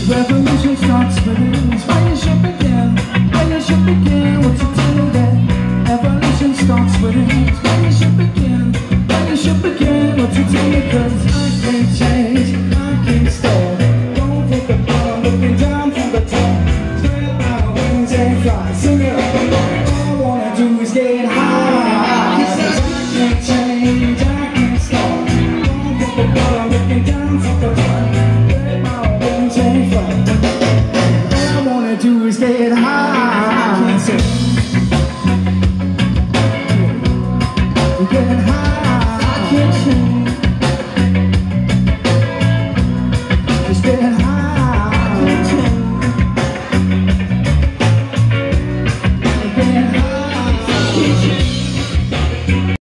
revolution starts within. Why you should begin, why you should begin. What you tell that evolution starts within. Why you should begin, why you should begin. What you tell me, 'cause I can't change, I can't stop. Don't take the ball, looking down from the top. Spread my wings and fly, sing it. All I wanna do is get high. 'Cause I can't change, I can't stop. Don't take the ball, looking down from the top. All I wanna do is get high. I can't say get high. I can't change. Just get high.